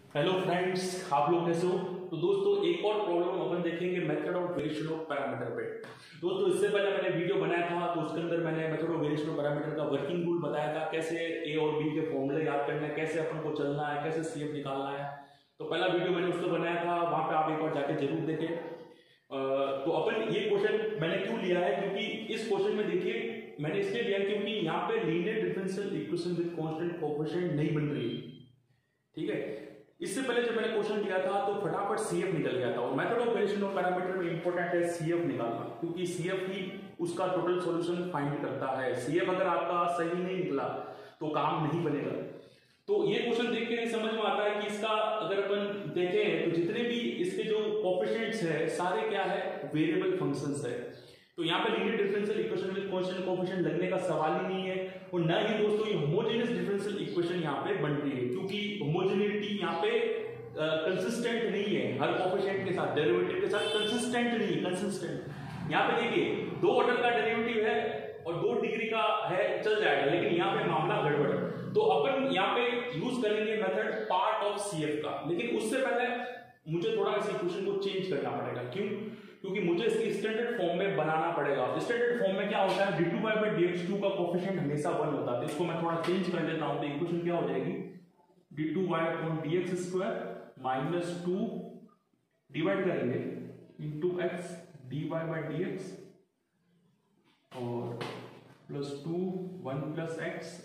Hello friends, आप लोग कैसे हो। तो दोस्तों एक और प्रॉब्लम अपन देखेंगे method of variation of parameter पे। दोस्तों इससे पहले मैंने वीडियो बनाया था तो उसके अंदर मैंने method of variation of parameter का वर्किंग रूल बताया था, कैसे ए और बी के फॉर्मूले याद करना है, कैसे अपन को चलना है, कैसे सीएफ निकालना है। तो पहला वीडियो मैंने उसको बनाया था, वहां पे आप एक बार जाके जरूर देखें। तो अपन ये क्वेश्चन मैंने क्यों लिया है, क्योंकि इस क्वेश्चन में देखिए मैंने इसलिए लिया क्योंकि यहाँ पे linear differential equation with constant coefficient नहीं बन रही है। ठीक है, इससे पहले जब मैंने क्वेश्चन लिया था तो फटाफट सीएफ निकल गया था। और method of variation of parameter में इंपॉर्टेंट है सीएफ निकालना, क्योंकि सीएफ ही उसका टोटल सॉल्यूशन फाइंड करता है। सीएफ अगर आपका सही नहीं निकला तो काम नहीं बनेगा। तो ये क्वेश्चन देख के नहीं समझ में आता है कि इसका अगर अपन देखें तो जितने भी इसके जो कोएफिशिएंट्स है सारे क्या है, वेरिएबल फंक्शंस है। तो यहाँ पे linear differential equation with constant coefficient लगने का सवाल ही नहीं है। और न ही दोस्तों ये होमोजेनियस डिफरेंशियल इक्वेशन यहाँ पे बन रही है, क्योंकि होमोजेनिटी यहाँ पे कंसिस्टेंट नहीं है। हर कोएफिशिएंट के साथ, डेरिवेटिव के साथ कंसिस्टेंट नहीं है, कंसिस्टेंट। यहाँ पे देखिए 2 ऑर्डर का डेरिवेटिव है और 2 डिग्री का है, चल जाएगा, लेकिन यहाँ पे मामला गड़बड़ है। तो अपन यहाँ पे यूज करेंगे मेथड पार्ट ऑफ सीएफ का। लेकिन उससे पहले मुझे थोड़ा इस इक्वेशन को चेंज करना पड़ेगा। क्यों? क्योंकि मुझे इसकी स्टैंडर्ड फॉर्म में बनाना पड़ेगा। स्टैंडर्ड फॉर्म में क्या होता है, d2y/dx2 का कोएफिशिएंट हमेशा 1 होता है। तो इसको मैं थोड़ा चेंज कर लेता हूं। तो इक्वेशन क्या हो जाएगी, d2y/dx2 - 2 डिवाइड करेंगे इनटू x dy/dx और प्लस 2 1 +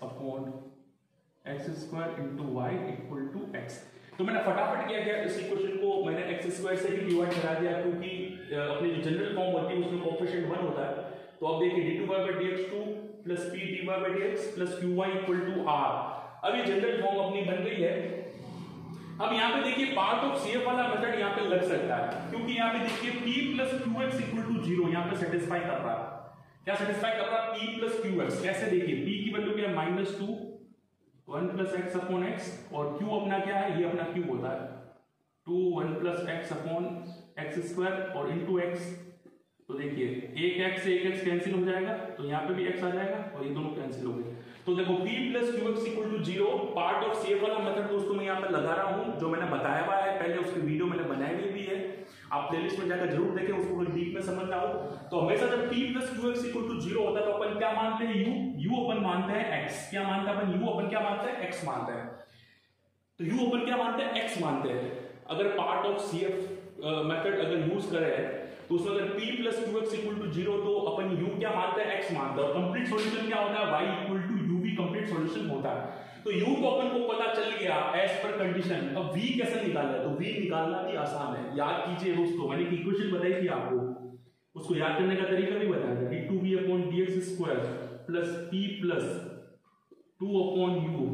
x/x² × y = x। तो मैंने फटाफट क्या किया, इस इक्वेशन को मैंने x² से ही डिवाइड करा दिया, क्योंकि अपनी जो जनरल फॉर्म होती है उसमें कोएफिशिएंट 1 होता है। तो अब देखिए d2y/dx2 + p dy/dx + qy = r। अब ये जनरल फॉर्म अपनी बन गई है। अब यहाँ पे देखिए पार्ट ऑफ सीएफ वाला मेथड यहाँ पे लग सकता है, क्योंकि यहाँ पे देखिए p + qx = 0 यहाँ पे सेटिस्फाई कर रहा है। क्या सेटिस्फाई कर रहा है? p + qx। कैसे देखिए, p की वैल्यू क्या है, -2 1 + x/x और q अपना क्या है, ये अपना q होता है 2 1 + x/x² और इनटू x। तो देखिए एक x कैंसिल हो जाएगा, तो यहाँ पे भी x आ जाएगा और ये दोनों कैंसिल हो गए। तो देखो p + qx = 0 part of CF वाला मेथड दोस्तों मैं यहाँ पे लगा रहा हूँ, जो मैंने बताया हुआ है पहले, उसकी वीडियो मैंने बनाई हुई भी है। आप प्लेलिस्ट में जाकर जरूर देखें, उसको कोई डीप में समझना हो। तो हमेशा जब p + qx = 0 होता है तो अपन क्या मानते हैं, u अपन मानते हैं x। क्या मानते हैं अपन, u अपन क्या मानते हैं, x मानते हैं। तो u अपन क्या मानते हैं, x मानते हैं। अगर पार्ट ऑफ सीएफ मेथड अगर यूज करें तो उसमें अगर p + qx = 0 तो अपन u क्या मानते हैं, x मानते हैं। और कंप्लीट सॉल्यूशन क्या होता है, y = u भी कंप्लीट सॉल्यूशन होता है। तो u को अपन को पता चल गया एज पर कंडीशन। अब v कैसे निकालना है, तो v निकालना भी आसान है। याद कीजिए दोस्तों, मैंने एक इक्वेशन बताई थी आपको, उसको याद करने का तरीका भी बताया था। d2v/dx² + p + 2/u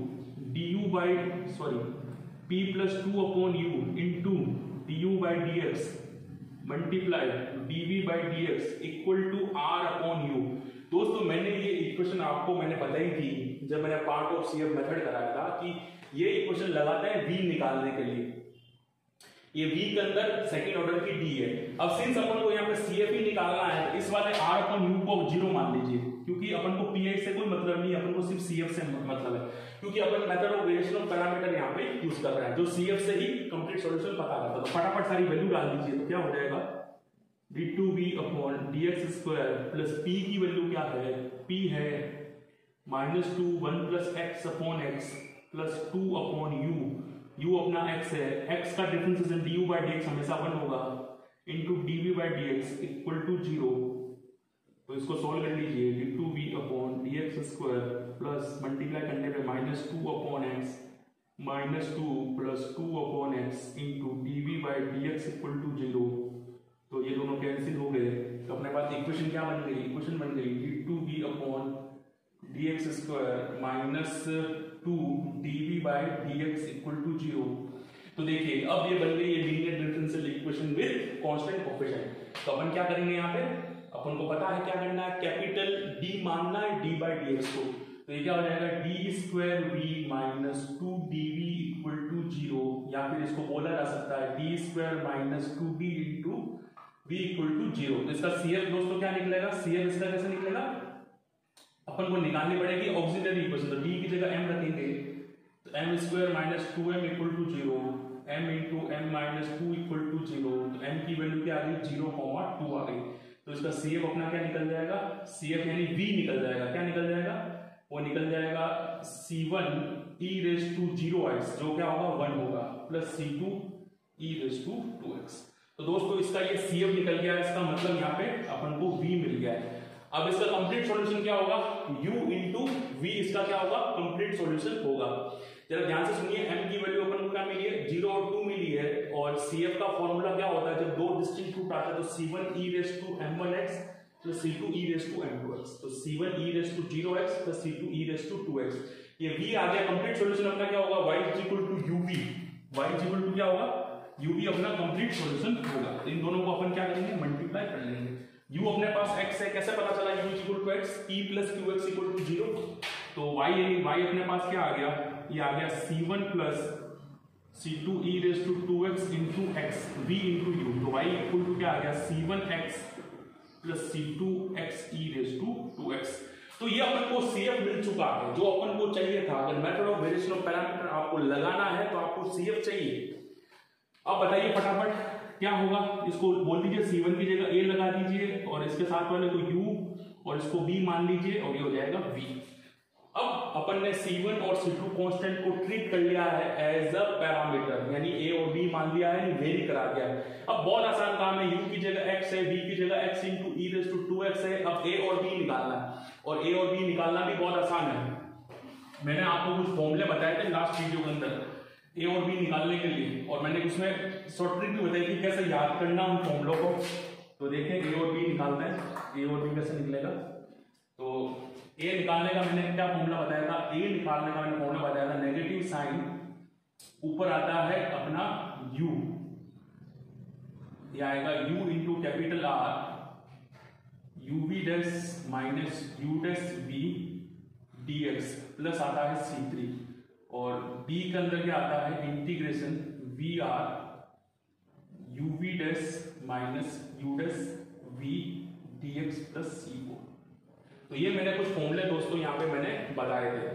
p + 2/u into du/dx multiply dv/dx = r/u। दोस्तों मैंने ये इक्वेशन आपको मैंने बताई थी जब मैंने पार्ट ऑफ सीएफ मेथड कराया था कि ये इक्वेशन लगाते हैं v निकालने के लिए। ये v के अंदर सेकंड ऑर्डर की d है। अब सिंस अपन को यहाँ पे सीएफ ही निकालना है तो इस वाले r/u को 0 मान लीजिए, क्योंकि अपन को pi से कोई मतलब नहीं, अपन को सिर्फ सीएफ से मतलब है। क्योंकि अपन method of variation of parameter यहाँ पे यूज कर रहे हैं, जो सीएफ से ही कंप्लीट सॉल्यूशन पता करता है। तो फटाफट सारी वैल्यू डाल दीजिए, तो क्या हो जाएगा, d2v/dx² + p की वैल्यू क्या है, p है -2 1 + x/x + 2/u। u अपना x है, x का डिफरेंशिएशन du/dx हमेशा 1 होगा इनटू dv/dx = 0। तो इसको सॉल्व कर लीजिए, d2v/dx² प्लस मल्टीप्लाई करने पे -2/x -2 + 2/x इनटू dv/dx = 0। तो ये दोनों कैंसिल हो गए। तो अपने पास इक्वेशन क्या बन गई, इक्वेशन बन गई d2v/dx² - 2 dv/dx = 0। तो देखिए अब ये बन गई ये linear differential equation with constant coefficient. तो अपन क्या करेंगे, यहाँ पे अपन को पता है क्या करना है, कैपिटल D मानना है d/dx को। तो ये क्या हो जाएगा, d²v - 2dv = 0, या फिर इसको बोला जा सकता है d² - 2d × v = 0। तो इसका CF दोस्तों क्या निकलेगा, CF इसका कैसे निकलेगा, अपन को निकालनी पड़ेगी ऑक्सिलरी इक्वेशन। तो d की जगह m रखेंगे तो m² - 2m = 0, m into m minus two equal to 0, तो m की वैल्यू क्या आ गई 0,2 आ गई। तो इसका CF अपना क्या निकल जाएगा, CF यानी V निकल जाएगा। क्या निकल जाएगा, वो निकल जाएगा C1 e raise to 0x, जो क्या होगा 1 होगा, plus C2 e raise to 2x। तो दोस्तों इसका ये CF निकल गया, इसका मतलब यहाँ पे अपन को V मिल गया है। अब इसका कंप्लीट सॉल्यूशन क्या होगा, U इंटू V, इसका क्या होगा कंप्लीट सॉल्यूशन होगा। जरा ध्यान से सुनिए, m की वैल्यू अपन को क्या मिली है 0 और 2 मिली है, और CF का फॉर्मूला क्या होता है, जब दो डिस्टिंक्ट रूट आता है तो C1 e raise to m1x plus C2 e raise to m2x, तो C1 e raise to 0x plus C2 e raise to 2x। ये V आ गया, कंप्लीट सॉल्यूशन अपना क्या होगा y is equal to UV, y is equal to क्या होगा UV अपना complete solution होगा। तो इन दोनों को अपन क्या करेंगे मल्टीप्लाई कर लेंगे। u अपने पास x है, कैसे पता चला u equal to x, p plus qx equal to 0, तो y यानी y अपने पास क्या आ गया, ये आ गया C1 plus C2 e raise to 2x into x v into u, तो y इक्वल टू क्या आ गया C1x plus C2x e raise to 2x। तो ये अपन को CF मिल चुका है जो अपन को चाहिए था। अगर method of variation of parameter आपको लगाना है तो आपको CF चाहिए। अब बताइए फटाफट क्या होगा, इसको बोल दीजिए C1 की जगह A लगा दीजिए और इसके साथ वाले को U और इसको B मान लीजिए और ये हो जाएगा V। अब अपन ने C1 और C2 कांस्टेंट को ट्रीट कर लिया है एज अ पैरामीटर, यानी A और B मान लिया है, वेरी करा दिया है। अब बहुत आसान काम है, U की जगह x है, B की जगह x into e raise to 2x है। अब A और B निकालना है, और A और B निकालना भी बहुत आसान है। मैंने आपको कुछ फॉर्मूले बताए थे लास्ट वीडियो के अंदर A और B निकालने के लिए, और मैंने उसमें शॉर्ट ट्रिक भी बताई कि कैसे याद करना उन फॉर्मूलों को। तो देखिए A और B निकालते हैं, A और B कैसे निकलेगा। तो A निकालने का मैंने क्या फॉर्मूला बताया था, A निकालने का मैंने फॉर्मूला बताया था, नेगेटिव साइन ऊपर आता है अपना U, ये आएगा U into capital R UV dash minus U dash V dx plus आता है C3, और B के अंदर क्या आता है integration VR UV dash minus U dash V dx plus C4। तो ये मैंने कुछ फॉर्मूले दोस्तों यहाँ पे मैंने बताए थे,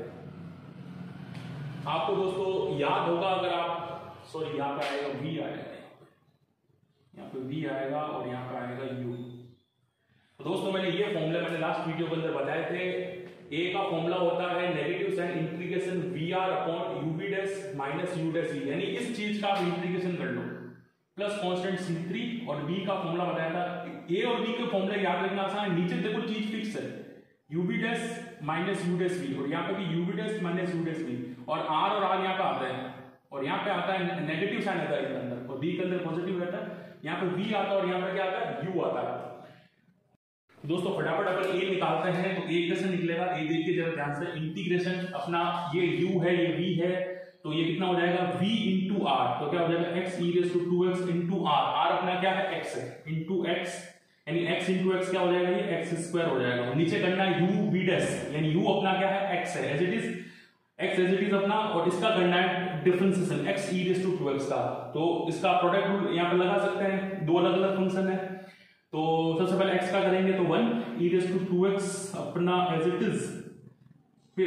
आपको दोस्तों याद होगा। अगर आप सॉरी यहाँ पे आएगा V आएगा, यहाँ पे V आएगा और यहाँ पे आएगा U। तो दोस्तों ये फॉर्मूले मैंने लास्ट वीडियो के अंदर बताए थे। A का फॉर्मूला होता है negative sign integration VR upon UV dash minus U dash V, यानी इस चीज का आप इंटीग्रेशन कर लो, प्लस कांस्टेंट C3, और B का फॉर्मूला बताया था। A और B के फॉर्मूले याद रखना आसान है, नीचे देखो चीज फिक्स है UV dash minus U dash V, और यहाँ पे भी UV dash minus U dash V, और R और R यहाँ पे आता है, और यहाँ पे आता है नेगेटिव साइन आता है इसके अंदर, और B के अंदर पॉजिटिव रहता है। यहाँ पे V आता है और यहाँ पे क्या आता है U आता है। दोस्तों फटाफट अपन A निकालते हैं, तो A कैसे निकलेगा, A देखिए जरा ध्यान से, इंटीग्रेशन अपना ये U है ये V है, तो ये कितना हो जाएगा V इंटू R, तो क्या हो जाएगा x e raise to 2x into R, R अपना क्या है x है, इंटू x, यानी x इंटू x क्या हो जाएगा, ये x स्क्वायर हो जाएगा। नीचे करना है U V डैश, यानी U अपना क्या है x है, as it is x as it is अपना, और इसका करना है differentiation x e raise to 2x का। तो इसका प्रोडक्ट रूल यहाँ पे लगा सकते हैं, दो अलग अलग फंक्शन है। तो सबसे पहले x का करेंगे तो 1 e रेज टू 2x अपना एज इट इज, फिर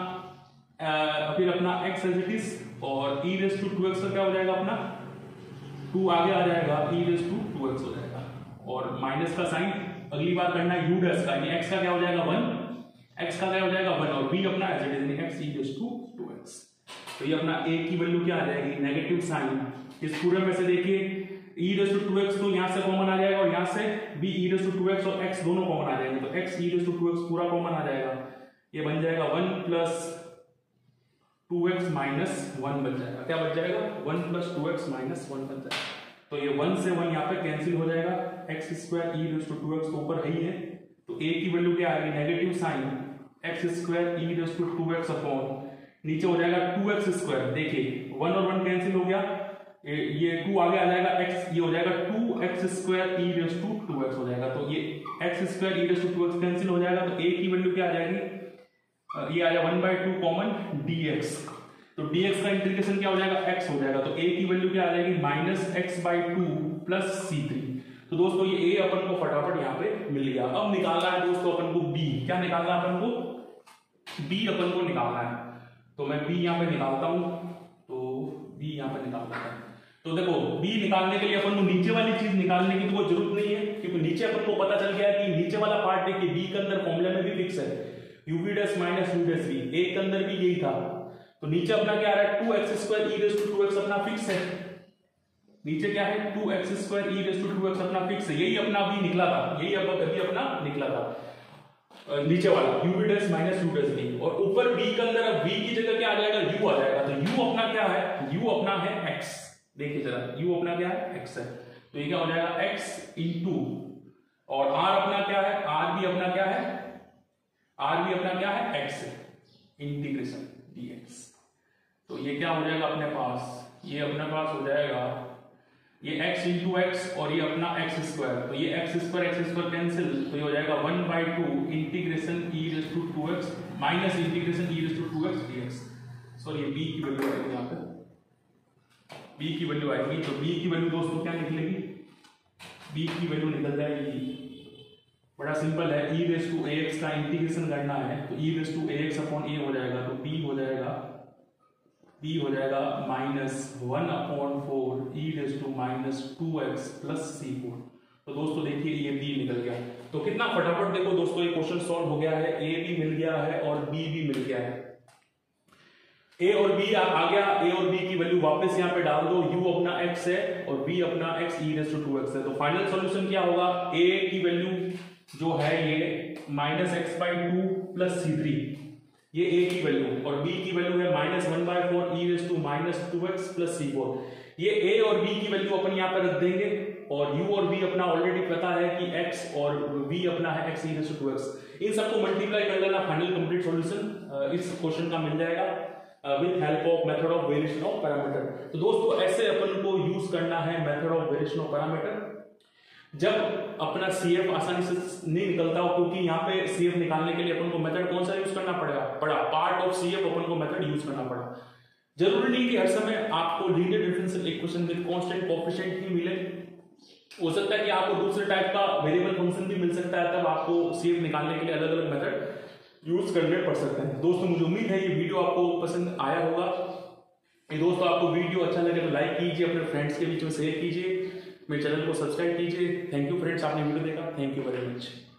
अपना x एज इट इज, और e रेज टू 2x का क्या हो जाएगा अपना 2 आगे आ जाएगा, e रेज टू 2x हो जाएगा, और माइनस का साइन अगली बार करना है u डैश का, यानी x का क्या हो जाएगा 1, x का क्या हो जाएगा 1, और b अपना एज इट इज यानी x e raise to 2x। तो ये अपना a की वैल्यू क्या आ जाएगी नेगेटिव साइन, इस पूरे में से देखिए e रेज टू 2x तो यहां से कॉमन आ जाएगा, और यहां से b e raise to 2x और x दोनों कॉमन आ जाएंगे, तो x e raise to 2x पूरा कॉमन आ जाएगा, ये बन जाएगा 1 प्लस 2x माइनस 1 बच जाएगा। क्या बच जाएगा 1 प्लस 2x माइनस 1 बच जाएगा। तो ये 1 से 1 यहाँ पे कैंसिल हो जाएगा, x square e raise to 2x तो ऊपर है ही है, तो a की वैल्यू क्या आएगी negative sign x square e raise to 2x upon नीचे हो जाएगा 2x स्क्वायर, देखिए 1 और 1 कैंसिल हो गया, ये 2 आगे आ जाएगा x, ये हो जाएगा 2x square e raise to 2x हो जाएगा, तो ये x square e raise to 2x cancel हो जाएगा, तो a की वैल्यू क्या आ जाएगी, ये आ जाएगा 1/2 कॉमन dx, तो dx का इंटीग्रेशन क्या हो जाएगा x हो जाएगा, तो a की वैल्यू क्या आ जाएगी माइनस x/2 प्लस C3। तो दोस्तों ये a अपन को फटाफट यहाँ पे मिल गया। अब निकालना है दोस्तों अपन को b, क्या निकालना है अपन को b अपन को निकालना है, तो मैं b यहाँ पे निकालता हूं, तो b यहाँ पे निकालता है। तो देखो बी निकालने के लिए अपन को नीचे वाली चीज निकालने की तो कोई जरूरत नहीं है, क्योंकि नीचे अपन को पता चल गया कि नीचे वाला पार्ट देखिए बी के अंदर फॉर्मूला में भी फिक्स है UV dash minus U dash V, A के अंदर भी यही था। तो नीचे अपना क्या आ रहा है 2x² e raise to 2x अपना फिक्स है, नीचे क्या है 2x² e raise to 2x अपना फिक्स है, यही अपना अभी निकला था, यही अब अभी अपना निकला था नीचे वाला UV dash minus U dash V. और ऊपर बी के अंदर अब बी की जगह क्या आ जाएगा यू आ जाएगा, तो यू अपना क्या है, यू अपना है x, देखिए जरा u अपना क्या है x है, तो ये क्या हो जाएगा x इंटू और r अपना क्या है, r भी अपना क्या है, r भी अपना क्या है x है, इंटीग्रेशन dx। तो ये क्या हो जाएगा अपने पास, ये अपने पास हो जाएगा ये x इंटू x और ये अपना x², तो ये x² कैंसिल, तो ये हो जाएगा 1/2 integration e raise to 2x minus integration e raise to 2x dx। Sorry ये b की वैल्यू आएगी यहाँ पे, b की वैल्यू आएगी, तो b की वैल्यू दोस्तों क्या निकलेगी, b की वैल्यू निकल जाएगी, बड़ा सिंपल है, e रेज़ टू ax का इंटीग्रेशन करना है तो e raise to ax upon a हो जाएगा, तो b हो जाएगा -1/4 e raise to -2x plus c4। तो दोस्तों देखिए ये b निकल गया, तो कितना फटाफट देखो दोस्तों ये क्वेश्चन सॉल्व हो गया है, a भी मिल गया है और b भी मिल गया है, a और b आ गया, a और b की वैल्यू वापस यहाँ पे डाल दो, u अपना x है और b अपना x e raise to 2x है। तो फाइनल सॉल्यूशन क्या होगा, a की वैल्यू जो है ये -x/2 प्लस c3, ये a की वैल्यू, और b की वैल्यू है -1/4 e raise to -2x plus c4। ये a और b की वैल्यू अपन यहाँ पे रख देंगे और u और v अपना ऑलरेडी पता है कि x और v अपना है x e raise to 2x, इन सबको मल्टीप्लाई कर लेना, फाइनल कंप्लीट सॉल्यूशन इस क्वेश्चन का मिल जाएगा with help of method of variation of parameter. तो दोस्तों ऐसे अपन को यूज करना है method of variation of parameter जब अपना CF आसानी से नहीं निकलता हो, क्योंकि यहाँ पे CF निकालने के लिए अपन को मेथड कौन सा यूज करना पड़ा पार्ट ऑफ CF अपन को मेथड यूज करना पड़ा। जरूरी नहीं कि हर समय आपको linear differential equation with constant coefficient ही मिले, हो सकता है कि आपको दूसरे टाइप का वेरिएबल फंक्शन भी मिल सकता है, तब आपको CF निकालने के लिए अलग अलग मेथड यूज करने पड़ सकते हैं। दोस्तों मुझे उम्मीद है ये वीडियो आपको पसंद आया होगा। दोस्तों आपको वीडियो अच्छा लगे तो लाइक कीजिए, अपने फ्रेंड्स के बीच में शेयर कीजिए, मेरे चैनल को सब्सक्राइब कीजिए। थैंक यू फ्रेंड्स, आपने वीडियो देखा, थैंक यू वेरी मच।